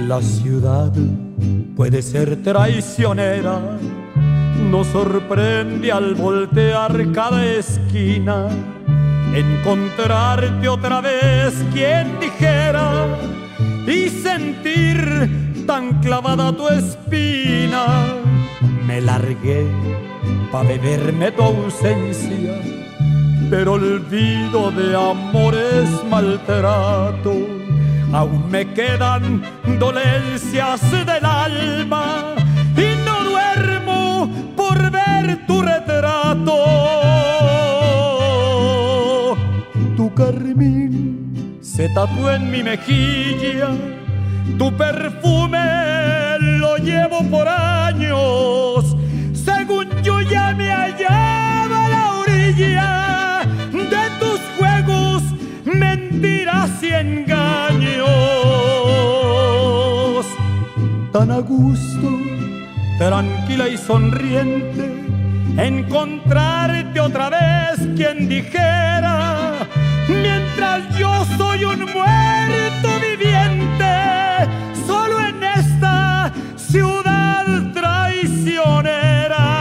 La ciudad puede ser traicionera, nos sorprende al voltear cada esquina. Encontrarte otra vez, quien dijera, y sentir tan clavada tu espina. Me largué pa' beberme tu ausencia, pero olvido de amores maltrato. Aún me quedan dolencias del alma y no duermo por ver tu retrato. Tu carmín se tatuó en mi mejilla, tu perfume lo llevo por años. Según yo ya me hallaba a la orilla de tus juegos, mentiras y engaños. Tan a gusto, tranquila y sonriente, encontrarte otra vez, quien dijera, mientras yo soy un muerto viviente, solo en esta ciudad traicionera.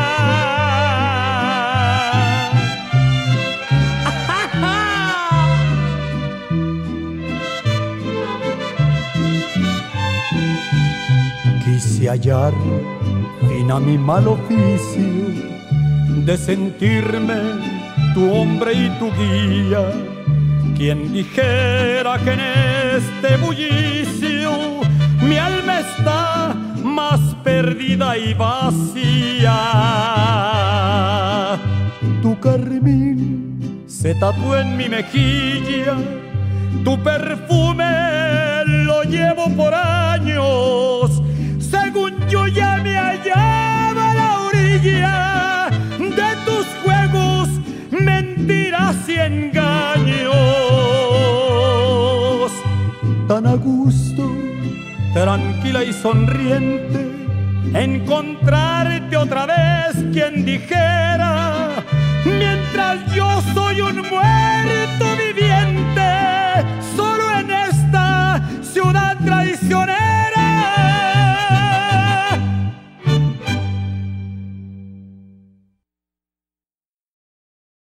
Quise hallar fin a mi mal oficio de sentirme tu hombre y tu guía. Quien dijera que en este bullicio mi alma está más perdida y vacía. Tu carmín se tatuó en mi mejilla, tu perfume lo llevo por años. Según yo ya me hallaba a la orilla de tus juegos, mentiras y engaños. Tan a gusto, tranquila y sonriente, encontrarte otra vez, quien dijera, mientras yo soy un muerto